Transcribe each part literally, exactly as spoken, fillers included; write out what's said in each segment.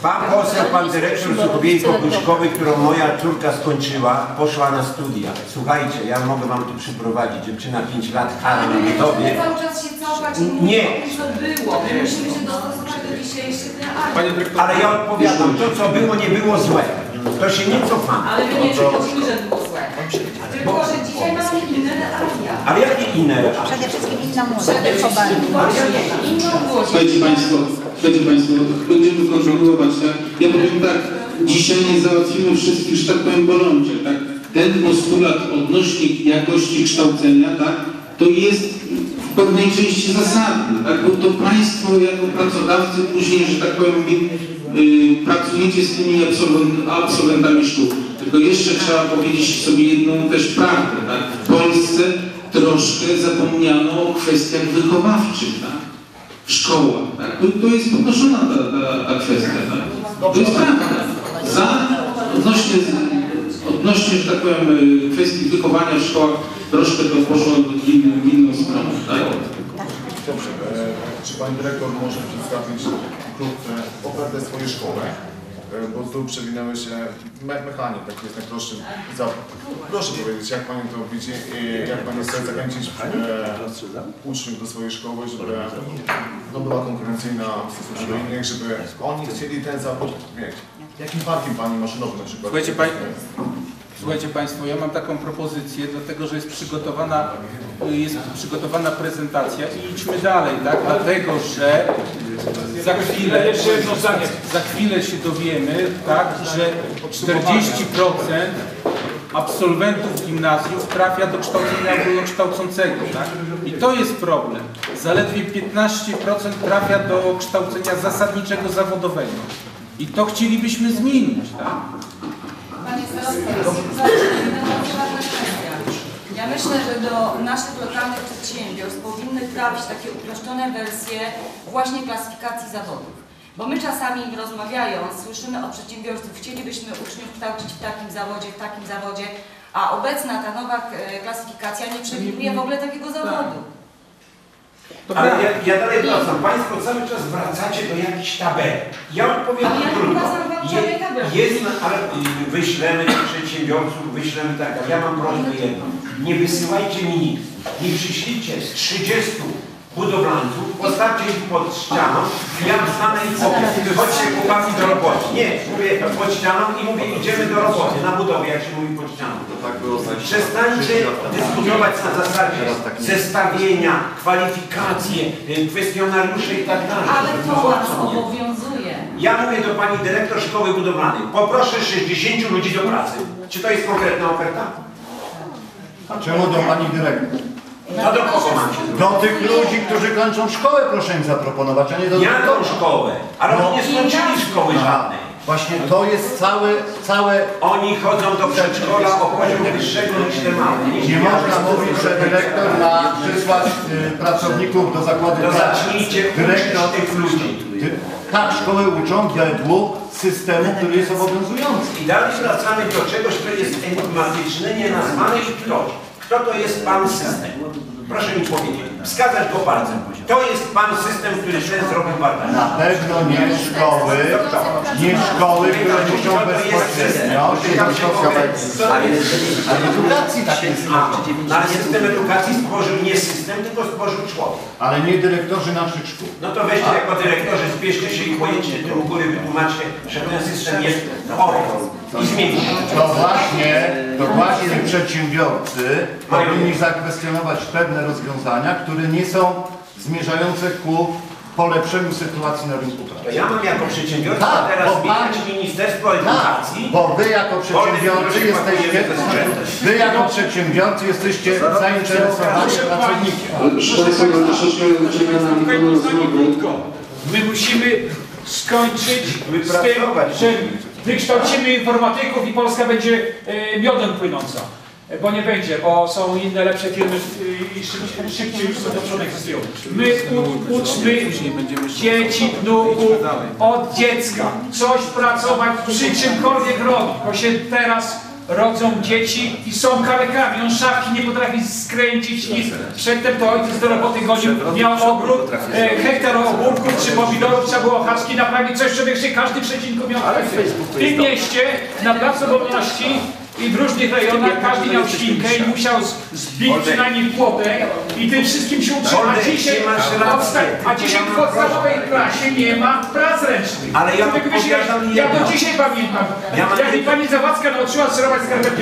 Pan poseł, pan dyrektor Suchowiej-Kopruszkowy, którą moja córka skończyła, poszła na studia. Słuchajcie, ja mogę wam tu przyprowadzić, dziewczyna pięć lat kara na budowie. Cały czas się cofać i nie. co było. My musimy się dostosować do dzisiejszych realiów. Ale ja odpowiadam, to co było, nie było złe. To się nie cofamy. Ale my nie mówimy, że było złe. Tylko, że dzisiaj mamy inne realia. Ale jakie inne realia? Przede wszystkim inna młodzież wychowanie. Słuchajcie Państwo, słuchajcie Państwo, będziemy kontynuować, tak? Ja powiem tak, dzisiaj nie załatwimy wszystkich, że tak powiem, bolączek, tak? Ten postulat odnośnie jakości kształcenia, tak? To jest w pewnej części zasadny, tak? Bo to Państwo jako pracodawcy później, że tak powiem, yy, pracujecie z tymi absolwent, absolwentami szkół. Tylko jeszcze trzeba powiedzieć sobie jedną też prawdę, tak? W Polsce troszkę zapomniano o kwestiach wychowawczych, tak? W szkołach, tak? To, to jest podnoszona ta, ta, ta kwestia, tak? To jest prawda. Za, odnośnie, odnośnie, że tak powiem, kwestii wychowania w szkołach troszkę to poszło w inną, w inną stronę, tak? Dobrze, e, czy Pani Dyrektor może przedstawić wkrótce ofertę swojej szkoły? E, bo tu przewinęły się me mechanik, taki jest najprostszy. Za, proszę powiedzieć, jak Pani to widzi i jak Pani chce zachęcić e, uczniów do swojej szkoły, żeby no, była konkurencyjna w stosunku do innych, żeby oni chcieli ten zawód mieć. Jakim parkiem Pani maszynowy na przykład? Słuchajcie, pań... Słuchajcie Państwo, ja mam taką propozycję, dlatego że jest przygotowana, jest przygotowana prezentacja i idźmy dalej, tak? Dlatego, że za chwilę, za chwilę się dowiemy, tak, że czterdzieści procent absolwentów gimnazjów trafia do kształcenia ogólnokształcącego, tak? I to jest problem. Zaledwie piętnaście procent trafia do kształcenia zasadniczego zawodowego. I to chcielibyśmy zmienić, tak? Panie starostwo, jest bardzo ważna kwestia. Ja myślę, że do naszych lokalnych przedsiębiorstw powinny trafić takie uproszczone wersje właśnie klasyfikacji zawodów. Bo my czasami rozmawiając, słyszymy od przedsiębiorców, chcielibyśmy uczniów kształcić w takim zawodzie, w takim zawodzie, a obecna ta nowa klasyfikacja nie przewiduje w ogóle takiego zawodu. Ale ja, ja dalej wracam. Państwo cały czas wracacie do jakichś tabel. Ja odpowiem Ale ja nie trudno. wracam wam żadnej tabeli. Jest, ale wyślemy przedsiębiorców, wyślemy tak. Ja mam prośbę jedną. Nie wysyłajcie mi nic. Nie przyślijcie z trzydziestu budowlańców, postawcie ich pod ścianą i ja wstanę i powiem, wychodźcie chłopaki do roboty. Nie, mówię pod ścianą i mówię, idziemy do roboty, na budowę, jak się mówi pod ścianą. Przestańcie dyskutować na zasadzie zestawienia, kwalifikacje, kwestionariusze i tak dalej. Ale to nas obowiązuje. Ja mówię do pani dyrektor szkoły budowlanej, poproszę sześćdziesięciu ludzi do pracy. Czy to jest konkretna oferta? A czemu do pani dyrektor? No do kogo mam się Do tych ludzi, którzy kończą szkołę, proszę im zaproponować, a nie do Jaką szkołę? Ale No. oni nie skończyli szkoły żadnej. Właśnie to jest całe, całe... Oni chodzą do przedszkola o poziom wyższego niż te małe. Nie można mówić, że dyrektor ma przysłać y, pracowników do zakładu To pracy. zacznijcie Dyrektor uczyć tych ludzi. Ty, tak, szkoły uczą według systemu, który jest obowiązujący. I dalej wracamy do czegoś, co jest enigmatyczne, nienazwane i ktoś. Kto to jest pan system? Proszę mi powiedzieć, wskazać go palcem. To jest pan system, który ten zrobił badania. Na pewno nie szkoły, nie szkoły, które muszą bezpośrednio się dostosować. Ale edukacji tak jest. Na system edukacji stworzył nie system, tylko stworzył człowiek. Ale nie dyrektorzy naszych szkół. No to weźcie jako dyrektorzy, spieszcie się i pojedźcie tym u góry, wytłumaczcie, że ten system jest chory i zmienicie. To właśnie, to właśnie przedsiębiorcy powinni zakwestionować pewne rozwiązania, które nie są zmierzające ku polepszeniu sytuacji na rynku pracy. Ja mam jako przedsiębiorca Tak, teraz bo pan- zmieniać Ministerstwo Edukacji. Tak, bo wy jako przedsiębiorcy jesteście, wy jako przedsiębiorcy jesteście zainteresowani pracownikiem. My musimy skończyć z tym, że wykształcimy informatyków i Polska będzie e, miodem płynąca. E, bo nie będzie, bo są inne lepsze firmy e, i szybciej, szybciej już do przodu egzystują. My u, uczmy dzieci, wnuków od dziecka coś pracować, przy czymkolwiek robić, bo się teraz rodzą dzieci i są kalekami. On szafki nie potrafi skręcić nic. Przedtem to ojciec do roboty godził, miał ogród, e, hektar ogórków czy pomidorów, trzeba było haczki naprawić, coś człowiek się każdy przecinku miał. W tym mieście, na Placu Wolności i w różnych rejonach każdy miał świnkę i musiał zbić przynajmniej płotek i tym wszystkim się utrzymać. A dzisiaj, a dzisiaj w podstawowej klasie nie ma prac ręcznych. Ale ja Człowiek myśli, odpowiadam ja do jedno. dzisiaj pamiętam, Ja mam- jak mi pani Zawadzka nauczyła sterować skarpetki.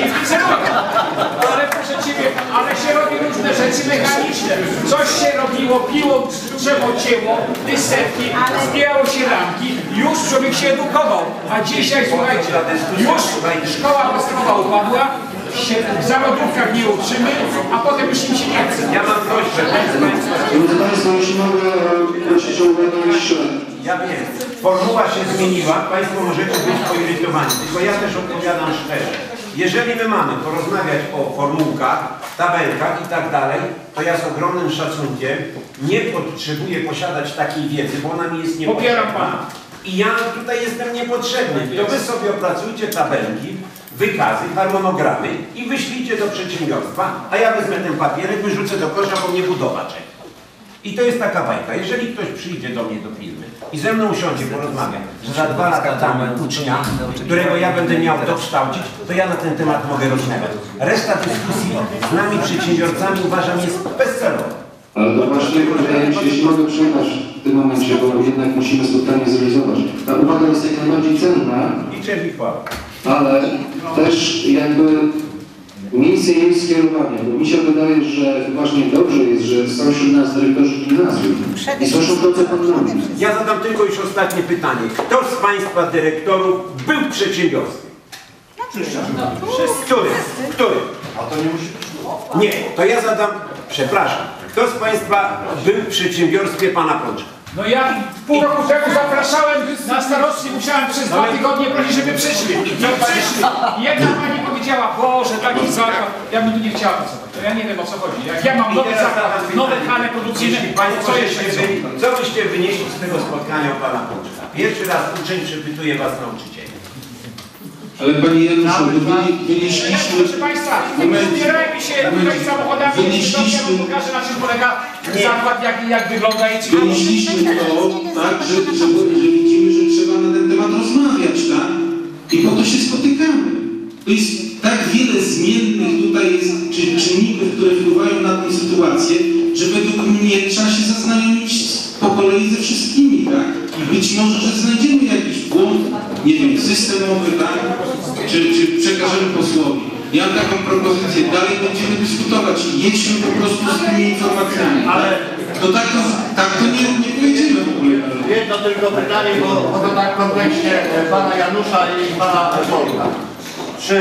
Ale proszę Ciebie, ale się robi różne rzeczy mechaniczne. Coś się robiło, piło, drzewo cięło, wysepki, zbijało się ramki. Już człowiek się edukował. A dzisiaj, słuchajcie, już szkoła podstawowa upadła, się w zawodówkach nie uczymy, a potem już im się nie chce. Ja mam prośbę, proszę Państwa. Drodzy Państwo, jeśli mogę prosić o uwagę jeszcze. Ja wiem, formuła się zmieniła, Państwo możecie być poirytowani, tylko ja też odpowiadam szczerze. Jeżeli my mamy porozmawiać o formułkach, tabelkach i tak dalej, to ja z ogromnym szacunkiem nie potrzebuję posiadać takiej wiedzy, bo ona mi jest niepotrzebna. Popieram Pana. I ja tutaj jestem niepotrzebny. To wy sobie opracujcie tabelki, wykazy, harmonogramy i wyślijcie do przedsiębiorstwa, a ja wezmę ten papierek, wyrzucę do kosza, bo mnie budowa czeka. I to jest taka bajka. Jeżeli ktoś przyjdzie do mnie do firmy i ze mną usiądzie, porozmawia, że za dwa lata damy ucznia, którego ja będę miał dokształcić, to ja na ten temat mogę rozmawiać. Reszta dyskusji z nami przedsiębiorcami uważam jest bezcelowa. Ale to właśnie wydaje mi się, jeśli mogę przerwać w tym momencie, bo jednak musimy spotkanie zrealizować. Ta uwaga jest jak najbardziej cenna, I cześć i chwała. ale też jakby miejsce jej skierowania, bo mi się wydaje, że właśnie dobrze jest, że są wśród nas dyrektorzy gimnazjum i są szukające pan nami. Ja zadam tylko już ostatnie pytanie. Kto z Państwa dyrektorów był w przedsiębiorstwie? Który? Który? A to nie musi Nie, to ja zadam, przepraszam, kto z Państwa był w przedsiębiorstwie Pana Pączka? No ja pół roku temu zapraszałem na starostwie, musiałem przez dwa tygodnie prosić, żeby przyszli. Nie przyszli. Jedna pani powiedziała, Boże, taki zakład, ja bym tu nie chciała pracować. To ja nie wiem, o co chodzi. Jak ja mam nowy zakład, nowe hale produkcyjne, Jeśli Państwo co jeszcze byście chcą? byli, co byście wynieśli z tego spotkania u Pana Pączka? Pierwszy raz uczeń przepytuje Was nauczycieli. Ale Panie Januszu, Ale, wynieśliśmy... proszę Państwa, zbierajmy się tutaj samochodami, ja wam pokażę, na czym polega zakład, jak, jak wygląda i czy Wynieśliśmy to, tak, że, że, że widzimy, że trzeba na ten temat rozmawiać, tak? I po to się spotykamy. To jest tak wiele zmiennych tutaj jest, czy czynników, które wpływają na tę sytuację, że według mnie trzeba się zaznajomić po kolei ze wszystkimi, tak? I być może, że znajdziemy jakiś błąd, nie wiem, systemowy, tak? Czy, czy przekażemy posłowi. Ja mam taką propozycję, dalej będziemy dyskutować i jedźmy po prostu z tymi informacjami. Ale to tak to, tak to nie, nie pojedziemy w ogóle. Jedno tylko pytanie, bo, bo to tak w kontekście e, pana Janusza i pana Wolka. Czy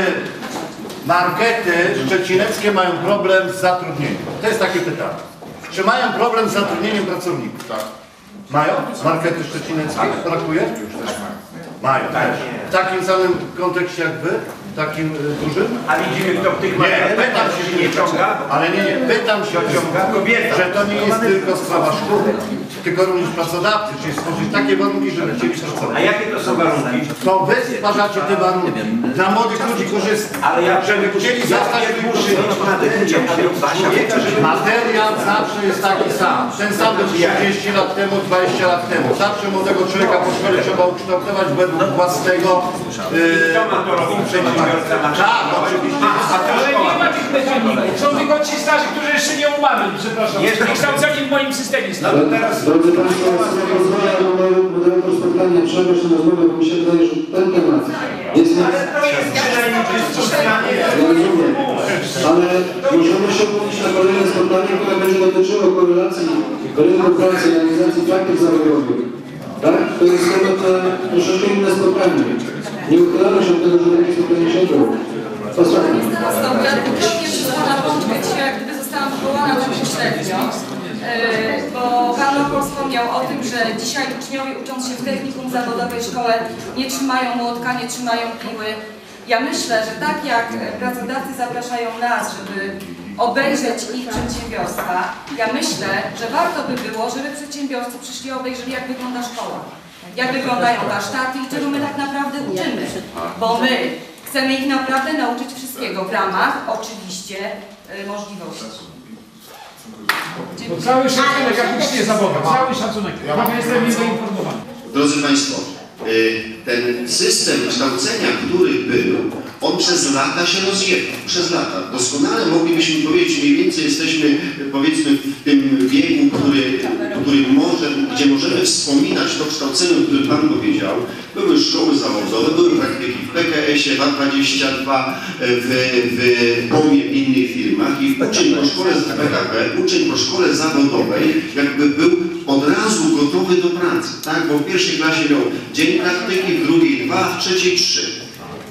markety szczecineckie mają problem z zatrudnieniem? To jest takie pytanie. Czy mają problem z zatrudnieniem pracowników? Tak. Mają? Markety szczecineckie? Brakuje? Już też mają. Mają. Tak. W takim samym kontekście jak wy? Takim y, dużym? A widzimy, kto w tych Nie, materiałach pytam się, nie ciąga? ale nie, nie, pytam się, Ciąga kobieta. że to nie jest tylko sprawa szkół, tylko również pracodawcy, czyli stworzyć takie warunki, żeby chcieli A pracować. jakie to są warunki? To wy stwarzacie te warunki, dla młodych ludzi korzystać. Ale ja żeby chcieli zostać ja muszę mieć materiał, człowieka, żeby... Materiał zawsze jest taki sam. Ten sam był trzydzieści lat temu, dwadzieścia lat temu. Zawsze młodego człowieka po szkole trzeba ukształtować według własnego... Yy, Kto ma to robić? Przedsiębiorca na tak, oczywiście. Ale nie ma tych mechanizmów. Są tylko ci starzy, którzy jeszcze nie umarli, przepraszam. Jest- Wykształceni w moim systemie. No to teraz... Drodzy Państwo, pozwolę moderator spotkania przerwać na rozmowę, bo mi się wydaje, że ten temat jest... Ale to jest przynajmniej dyskusja, nie... Ja rozumiem, ale możemy się umówić na kolejne spotkanie, które będzie dotyczyło korelacji rynku pracy i realizacji praktyk zawodowych. Tak? To jest temat na troszeczkę inne spotkanie. Nie uchylamy się od tego, że takie spotkanie się odbyło. Ostatnie. Ja dwukrotnie przez Pana Pączkę dzisiaj, jak gdyby zostałam wywołana tak pośrednio, yy, bo Pan Lokol wspomniał o tym, że dzisiaj uczniowie ucząc się w technikum zawodowej szkole nie trzymają młotka, nie trzymają piły. Ja myślę, że tak jak pracodawcy zapraszają nas, żeby obejrzeć ich przedsiębiorstwa, ja myślę, że warto by było, żeby przedsiębiorcy przyszli i obejrzeli, jak wygląda szkoła, jak wyglądają warsztaty i czego my tak naprawdę uczymy, bo my Chcemy ich naprawdę nauczyć wszystkiego w ramach oczywiście y, możliwości. To cały szacunek, jak ucznie zawodowy, cały szacunek. Ja jestem niedoinformowany. Drodzy Państwo, ten system kształcenia, który był, on przez lata się rozjechał. Przez lata. Doskonale moglibyśmy powiedzieć, mniej więcej jesteśmy, powiedzmy, w tym wieku, który, który może, gdzie możemy wspominać to kształcenie, o którym Pan powiedział. Były szkoły zawodowe, były praktyki w P K S-ie, W A dwadzieścia dwa, w, w B O M-ie, w innych firmach i uczeń po szkole z P K P, uczeń po szkole zawodowej jakby był od razu gotowy do pracy, tak? Bo w pierwszej klasie miał dzień praktyki, w drugiej dwa, w trzeciej trzy.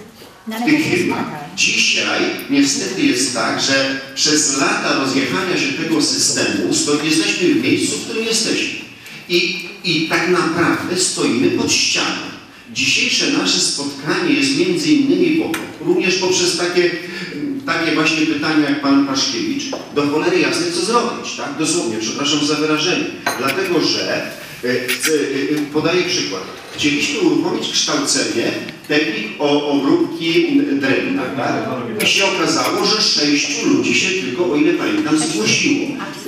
W tych firmach. Dzisiaj niestety jest tak, że przez lata rozjechania się tego systemu stoi, jesteśmy w miejscu, w którym jesteśmy. I, I tak naprawdę stoimy pod ścianą. Dzisiejsze nasze spotkanie jest między innymi po to, również poprzez takie, takie właśnie pytania jak Pan Paszkiewicz, do cholery jasnej co zrobić, tak? Dosłownie, przepraszam za wyrażenie. Dlatego, że chcę, podaję przykład. Chcieliśmy uruchomić kształcenie technik o obróbki drewna, tak? I się okazało, że sześciu ludzi się tylko, o ile pamiętam, zgłosiło.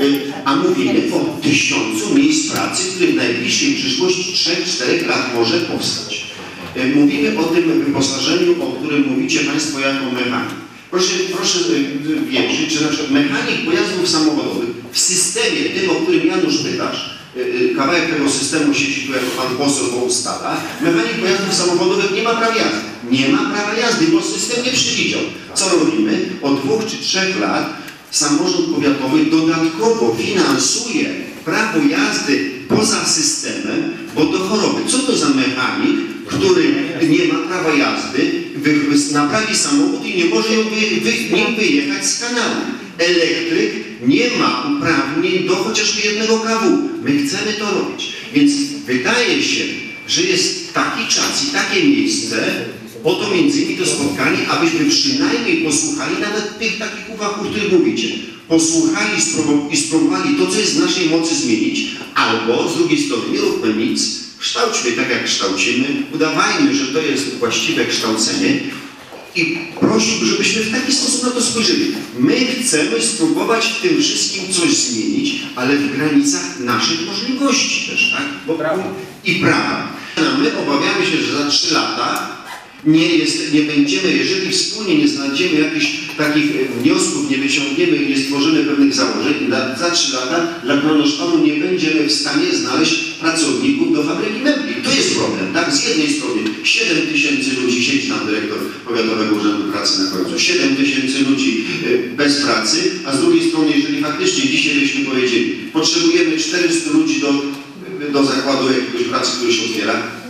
A mówimy o tysiącu miejsc pracy, które w najbliższej przyszłości trzech czterech lat może powstać. Mówimy o tym wyposażeniu, o którym mówicie Państwo jako mechanik. Proszę, proszę wierzyć, że na przykład mechanik pojazdów samochodowych w systemie tym, o którym Janusz pytasz, kawałek tego systemu sieci, tu jako Pan poseł go ustala, mechanik pojazdów samochodowych nie ma prawa jazdy. Nie ma prawa jazdy, bo system nie przewidział. Co robimy? Od dwóch czy trzech lat samorząd powiatowy dodatkowo finansuje prawo jazdy poza systemem, bo do choroby. Co to za mechanik, który nie ma prawa jazdy, naprawi samochód i nie może ją wy, wy, nim wyjechać z kanału? Elektryk nie ma uprawnień do chociażby jednego K W. My chcemy to robić. Więc wydaje się, że jest taki czas i takie miejsce, po to między innymi to spotkanie, abyśmy przynajmniej posłuchali nawet tych takich uwag, o których mówicie. Posłuchali i spróbowali to, co jest w naszej mocy zmienić, albo z drugiej strony nie róbmy nic, kształćmy tak, jak kształcimy, udawajmy, że to jest właściwe kształcenie i prosiłbym, żebyśmy w taki sposób na to spojrzeli. My chcemy spróbować w tym wszystkim coś zmienić, ale w granicach naszych możliwości też, tak? Bo, prawa. I prawa. My obawiamy się, że za trzy lata nie, jest, nie będziemy, jeżeli wspólnie nie znajdziemy jakichś takich wniosków, nie wyciągniemy i nie stworzymy pewnych założeń, na, za trzy lata dla Kronoszpanu nie będziemy w stanie znaleźć pracowników do fabryki mebli. To jest problem, tak? Z jednej strony siedem tysięcy ludzi, siedzi tam dyrektor Powiatowego Urzędu Pracy na końcu, siedem tysięcy ludzi bez pracy, a z drugiej strony, jeżeli faktycznie dzisiaj byśmy powiedzieli, potrzebujemy czterystu ludzi do, do zakładu jakiegoś pracy, który się otwiera,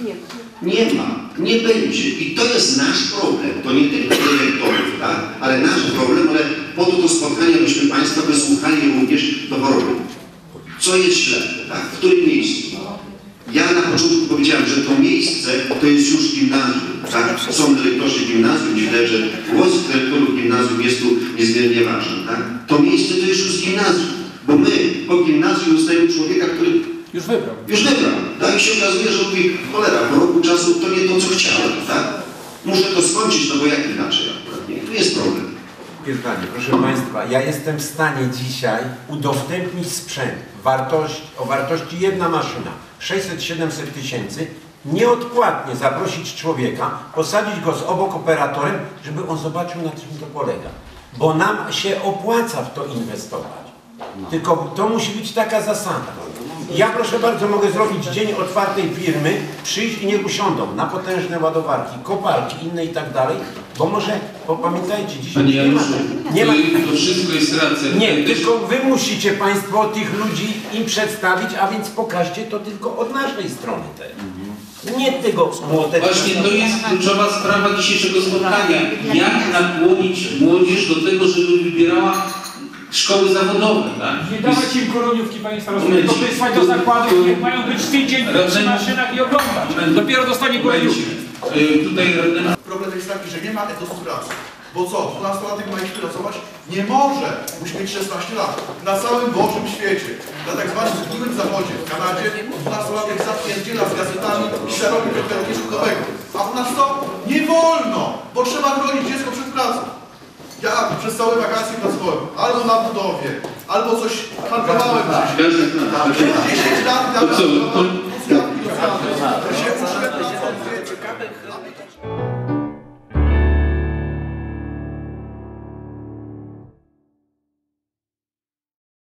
nie ma, nie będzie. I to jest nasz problem. To nie tylko dyrektorów, tak? Ale nasz problem, ale po to to spotkanie, byśmy Państwa wysłuchali również do choroby. Co jest źle, tak? W którym miejscu? Ja na początku powiedziałem, że to miejsce to jest już gimnazjum, tak? Są dyrektorzy gimnazjum, myślę, że głos dyrektorów gimnazjum jest tu niezmiernie ważny, tak? To miejsce to jest już gimnazjum, bo my po gimnazjum dostajemy człowieka, który Już wybrał. Już wybrał. Tak? I się okazuje, że mówi, cholera, po roku czasu to nie to, co chciałem, tak? Muszę to skończyć, no bo jak inaczej akurat nie. Tu jest problem. Pytanie, proszę Państwa, ja jestem w stanie dzisiaj udostępnić sprzęt wartość, o wartości jedna maszyna, sześćset siedemset tysięcy, nieodpłatnie zaprosić człowieka, posadzić go z obok operatorem, żeby on zobaczył, na czym to polega. Bo nam się opłaca w to inwestować. Tylko to musi być taka zasada. Ja proszę bardzo mogę zrobić dzień otwartej firmy, przyjść i niech usiądą na potężne ładowarki, kopalki, inne i tak dalej, bo może, bo pamiętajcie, dzisiaj Panie nie ma, Januszu, nie ma... to wszystko jest racja. Nie, tylko wy musicie Państwo tych ludzi im przedstawić, a więc pokażcie to tylko od naszej strony też. Nie tego młodego. Właśnie to jest kluczowa sprawa dzisiejszego spotkania. Jak nakłonić młodzież do tego, żeby wybierała szkoły zawodowe, tak? Nie dawać im koroniówki, Panie Starosto, tylko wysłać do zakładów, niech mają być tydzień przy maszynach i oglądać. Dopiero dostanie koroniówki. Tutaj problem jest taki, że nie ma etosu pracy. Bo co? dwunastolatek ma iść pracować? Nie może! Musi mieć szesnaście lat. Na całym Bożym świecie, na tak zwanym zgubnym zachodzie, w Kanadzie, dwunastolatek zapierdziela z gazetami i zarobi do szkodowego. A u nas co? Nie wolno! bo trzeba chronić dziecko przed pracą. Ja przez całe wakacje pracowałem albo na budowie, albo coś handlowałem wcześniej. dziesięć lat i To co, to- ja się